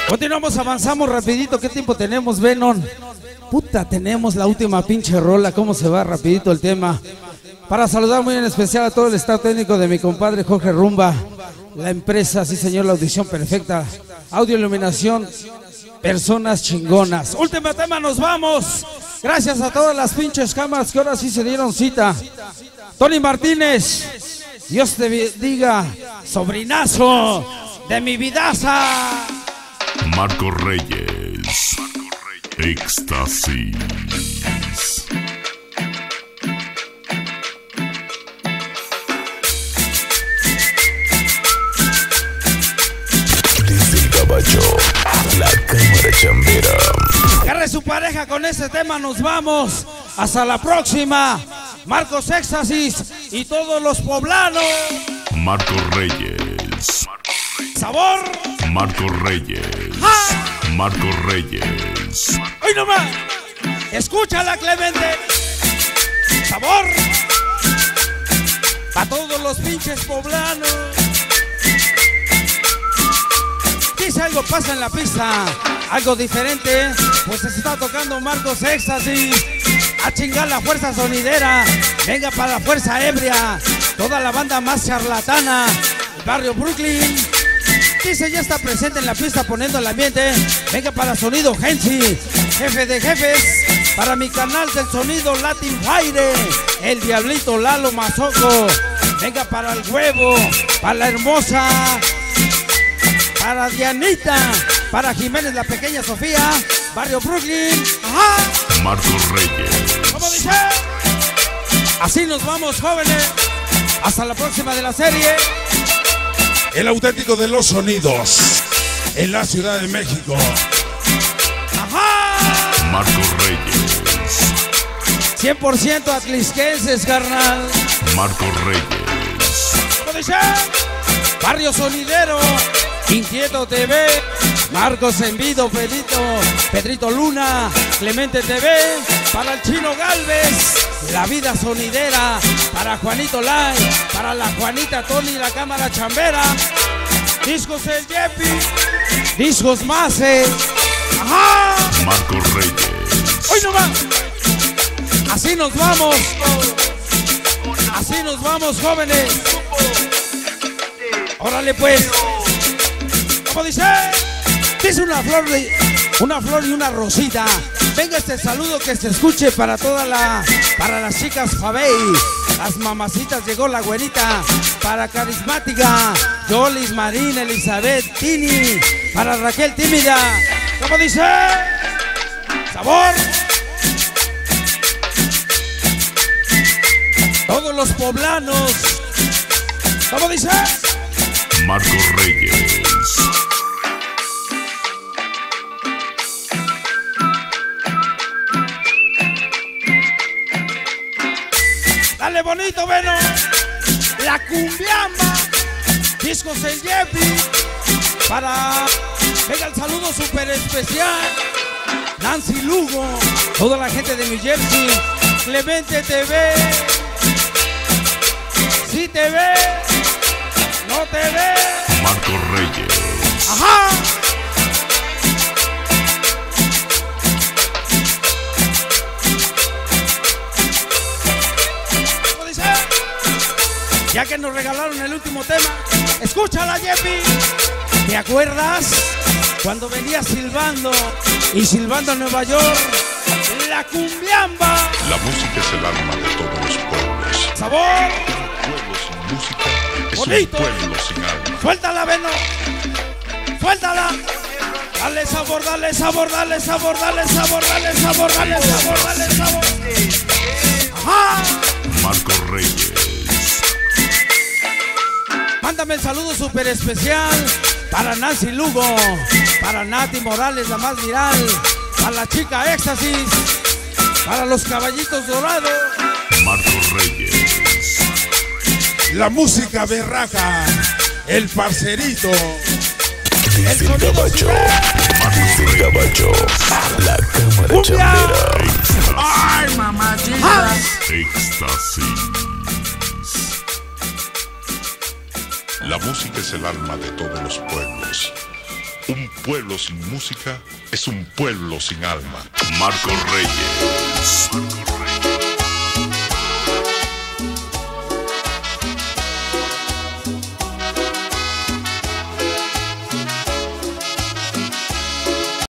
Continuamos, avanzamos rapidito. ¿Qué tiempo tenemos, Venom? Puta, tenemos la última pinche rola. ¿Cómo se va rapidito el tema? Para saludar muy en especial a todo el staff técnico de mi compadre Jorge Rumba. La empresa, sí señor, la audición perfecta. Audio, iluminación, personas chingonas. Último tema, nos vamos. Gracias a todas las pinches cámaras que ahora sí se dieron cita. Tony Martínez, Dios te bendiga, sobrinazo de mi vidaza. Marco Reyes, Éxtasis. Desde el Gabacho, la cámara chambera. Agarre su pareja, con ese tema nos vamos. Hasta la próxima. Marcos Éxtasis y todos los poblanos. Marco Reyes. Sabor. Marco Reyes. ¡Ah! Marco Reyes. ¡Hoy nomás! Escúchala, Clemente. Sabor. Para todos los pinches poblanos. Dice algo pasa en la pista, algo diferente, pues se está tocando Marcos Éxtasis. A chingar la fuerza sonidera. Venga para la fuerza ebria. Toda la banda más charlatana. El barrio Brooklyn. Dice ya está presente en la pista poniendo el ambiente. Venga para sonido Gensi, jefe de jefes. Para mi canal del sonido Latin Fire, el diablito Lalo Mazoco. Venga para el huevo, para la hermosa, para Dianita, para Jiménez la pequeña Sofía, barrio Brooklyn. Ajá. Marco Reyes. ¿Cómo dice? Así nos vamos, jóvenes. Hasta la próxima de la serie. El auténtico de los sonidos en la Ciudad de México. Ajá. Marco Reyes. 100% atlisquenses, carnal. Marco Reyes. ¿Cómo dice? Barrio sonidero. Inquieto TV. Marcos Envido, Pedrito Luna, Clemente TV, para el Chino Galvez, La Vida Sonidera, para Juanito Lai, para la Juanita Tony, la cámara chambera, Discos El Yepi, Discos Mase. ¡Ajá! Marco Reyes. ¡Hoy no va! Así nos vamos. Así nos vamos, jóvenes. Órale pues. ¿Cómo dice? Dice una flor y una rosita. Venga este saludo que se escuche para para las chicas Fabey, las mamacitas, llegó la güerita, para Carismática, Yolis, Marina, Elizabeth, Tini, para Raquel Tímida. ¿Cómo dice? Sabor. Todos los poblanos. ¿Cómo dice? Marco Reyes. Dale bonito, bueno. La cumbiamba. Discos El Yepi. Para. Venga el saludo súper especial. Nancy Lugo. Toda la gente de New Jersey. Clemente TV. Sí te ve. No te ve. Marco Reyes. Ajá. Ya que nos regalaron el último tema, escúchala, Yepi. ¿Te acuerdas cuando venía silbando y silbando en Nueva York? La cumbiamba. La música es el alma de todos los pueblos. Sabor. Un pueblo sin música es Bonito. un pueblo sin alma. Suéltala, Beno. Suéltala. Dale sabor, dale sabor, dale sabor, dale sabor, dale sabor, dale sabor, dale sabor. Ajá. Marco Reyes. Mándame el saludo súper especial para Nancy Lugo, para Nati Morales, la más viral, para la chica Éxtasis, para los caballitos dorados. Marco Reyes. La música berraca, el parcerito. Desde el Gabacho, desde el Gabacho, la cámara chambera. ¡Ay, mamacita! Éxtasis. La música es el alma de todos los pueblos. Un pueblo sin música es un pueblo sin alma. Marcos Reyes.